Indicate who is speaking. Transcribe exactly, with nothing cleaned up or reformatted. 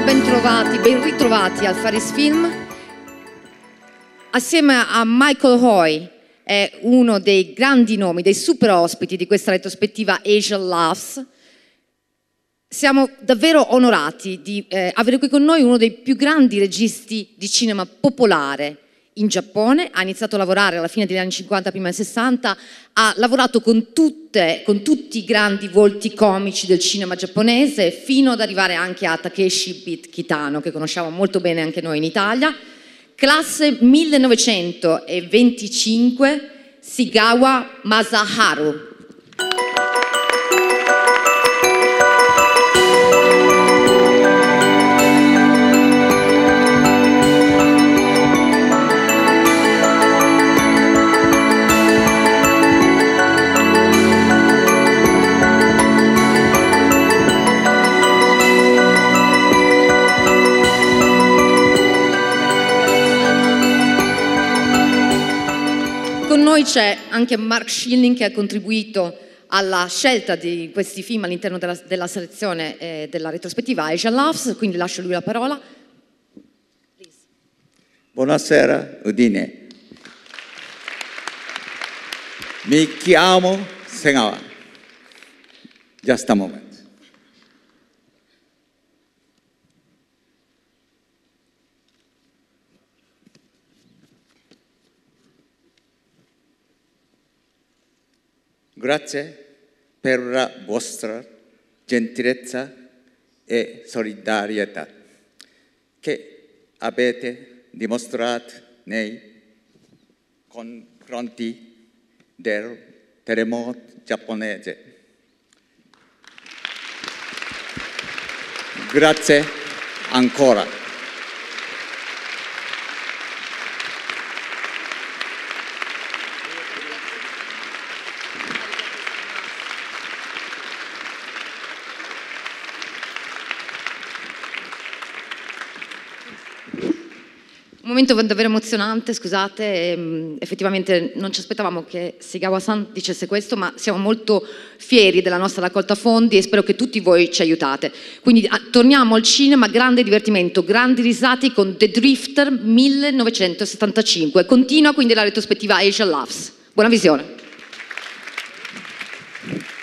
Speaker 1: ben trovati, ben ritrovati al Faris Film. Assieme a Michael Hoy, è uno dei grandi nomi, dei super ospiti di questa retrospettiva Asia Loves. Siamo davvero onorati di eh, avere qui con noi uno dei più grandi registi di cinema popolare in Giappone. Ha iniziato a lavorare alla fine degli anni cinquanta, prima dei sessanta, ha lavorato con, tutte, con tutti i grandi volti comici del cinema giapponese, fino ad arrivare anche a Takeshi Beat Kitano, che conosciamo molto bene anche noi in Italia. Classe millenovecentoventicinque, Sigawa Masaharu. Con noi c'è anche Mark Schilling, che ha contribuito alla scelta di questi film all'interno della, della selezione eh, della retrospettiva Asia Loves, quindi lascio lui la parola. Please.
Speaker 2: Buonasera, Udine. Mi chiamo Segawa. Just a moment. Grazie per la vostra gentilezza e solidarietà che avete dimostrato nei confronti del terremoto giapponese. Grazie ancora.
Speaker 1: Un momento davvero emozionante, scusate, e, effettivamente non ci aspettavamo che Sigawa-san dicesse questo, ma siamo molto fieri della nostra raccolta fondi e spero che tutti voi ci aiutate. Quindi a, torniamo al cinema, grande divertimento, grandi risate con The Drifter millenovecentosettantacinque. Continua quindi la retrospettiva Asia Loves. Buona visione.